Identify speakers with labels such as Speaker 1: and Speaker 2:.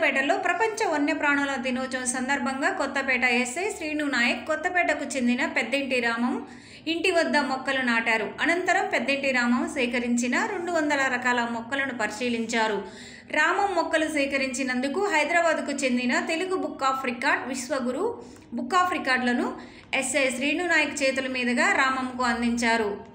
Speaker 1: కొత్తపేటలో ప్రపంచ వన్యప్రాణుల దినోత్సవం సందర్భంగా కొత్తపేట ఎస్ఐ శ్రీను నాయక్ కొత్తపేటకు చెందిన పెద్దింటి రామం ఇంటి వద్ద మొక్కలు నాటారు. అనంతరం పెద్దింటి రామం సేకరించిన 200 రకాల మొక్కలను పరిశీలించారు. రామం మొక్కలు సేకరించినందుకు హైదరాబాద్కు చెందిన Telugu book of record Vishwaguru book of రికార్డులను ఎస్ఐ శ్రీను నాయక్ చేతుల మీదుగా రామంకు అందించారు.